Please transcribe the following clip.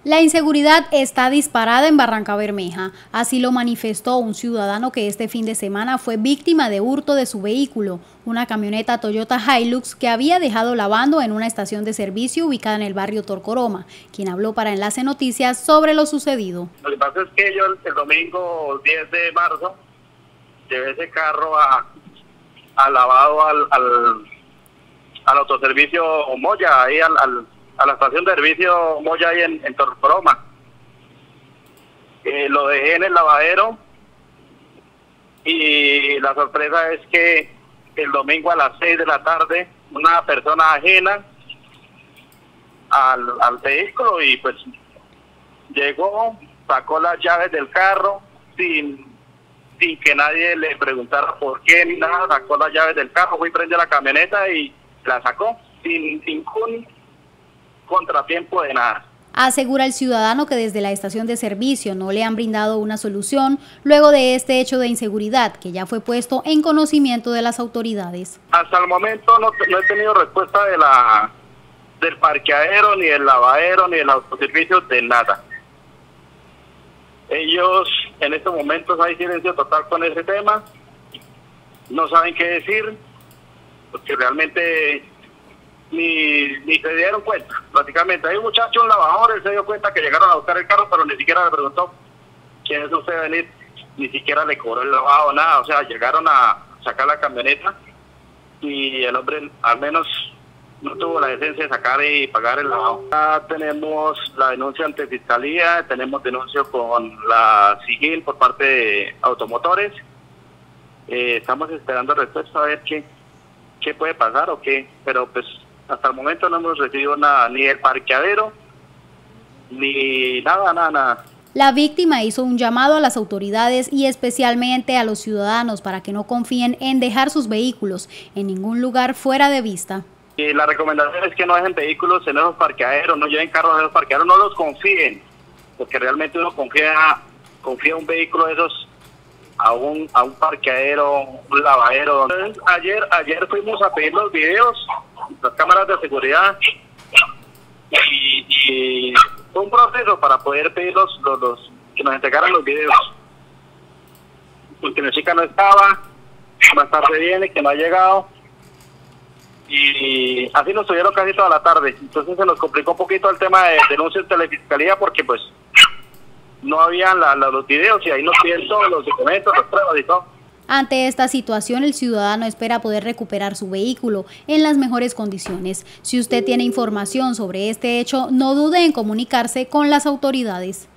La inseguridad está disparada en Barrancabermeja, así lo manifestó un ciudadano que este fin de semana fue víctima de hurto de su vehículo, una camioneta Toyota Hilux que había dejado lavando en una estación de servicio ubicada en el barrio Torcoroma, quien habló para Enlace Noticias sobre lo sucedido. Lo que pasa es que yo el domingo 10 de marzo llevé ese carro a lavado al autoservicio Moya, ahí a la estación de servicio Moya ahí en Torcoroma. Lo dejé en el lavadero y la sorpresa es que el domingo a las 6 de la tarde una persona ajena al vehículo y pues llegó, sacó las llaves del carro sin que nadie le preguntara por qué ni nada, sacó las llaves del carro, fue y prendió la camioneta y la sacó sin ningún contratiempo de nada. Asegura el ciudadano que desde la estación de servicio no le han brindado una solución luego de este hecho de inseguridad que ya fue puesto en conocimiento de las autoridades. Hasta el momento no he tenido respuesta del parqueadero, ni del lavadero, ni del autoservicio, de nada. Ellos en estos momentos hay silencio total con ese tema, no saben qué decir, porque realmente ni se dieron cuenta. Prácticamente hay un muchacho, un lavador, él se dio cuenta que llegaron a buscar el carro, pero ni siquiera le preguntó quién es usted venir, ni siquiera le cobró el lavado, nada. O sea, llegaron a sacar la camioneta y el hombre al menos no tuvo la decencia de sacar y pagar el lavado. Ya tenemos la denuncia ante Fiscalía, tenemos denuncia con la SIGIN por parte de Automotores. Estamos esperando respuesta a ver qué puede pasar o qué, pero pues hasta el momento no hemos recibido nada, ni el parqueadero, ni nada. La víctima hizo un llamado a las autoridades y especialmente a los ciudadanos para que no confíen en dejar sus vehículos en ningún lugar fuera de vista. Y la recomendación es que no dejen vehículos en esos parqueaderos, no lleven carros en esos parqueaderos, no los confíen, porque realmente uno confía un vehículo de esos a un parqueadero, un lavadero. Entonces, ayer fuimos a pedir los videos, las cámaras de seguridad, y fue un proceso para poder pedir los que nos entregaran los videos, porque la chica no estaba, más tarde viene, que no ha llegado, y así nos tuvieron casi toda la tarde. Entonces se nos complicó un poquito el tema de denuncias de la Fiscalía, porque pues no habían los videos y ahí nos piden todos los documentos, las pruebas y todo. Ante esta situación, el ciudadano espera poder recuperar su vehículo en las mejores condiciones. Si usted tiene información sobre este hecho, no dude en comunicarse con las autoridades.